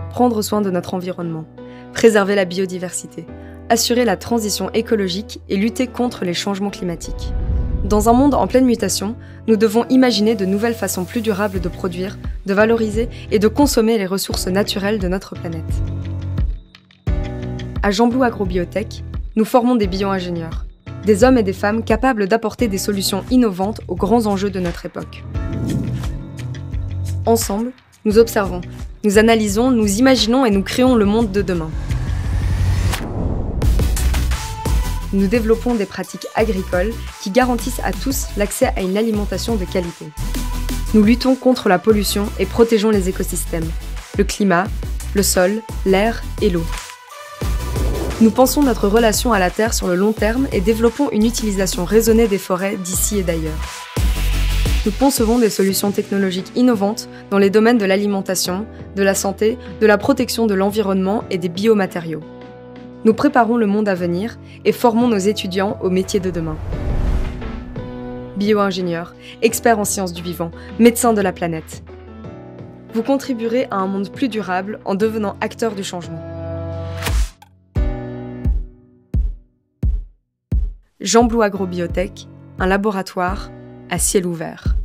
prendre soin de notre environnement, préserver la biodiversité, assurer la transition écologique et lutter contre les changements climatiques. Dans un monde en pleine mutation, nous devons imaginer de nouvelles façons plus durables de produire, de valoriser et de consommer les ressources naturelles de notre planète. À Jean Blou Agrobiotech, nous formons des bio-ingénieurs, des hommes et des femmes capables d'apporter des solutions innovantes aux grands enjeux de notre époque. Ensemble, nous observons, nous analysons, nous imaginons et nous créons le monde de demain. Nous développons des pratiques agricoles qui garantissent à tous l'accès à une alimentation de qualité. Nous luttons contre la pollution et protégeons les écosystèmes, le climat, le sol, l'air et l'eau. Nous pensons notre relation à la Terre sur le long terme et développons une utilisation raisonnée des forêts d'ici et d'ailleurs. Nous concevons des solutions technologiques innovantes dans les domaines de l'alimentation, de la santé, de la protection de l'environnement et des biomatériaux. Nous préparons le monde à venir et formons nos étudiants aux métiers de demain. Bio-ingénieurs, experts en sciences du vivant, médecins de la planète. Vous contribuerez à un monde plus durable en devenant acteurs du changement. Jean Blou Agrobiotech, un laboratoire à ciel ouvert.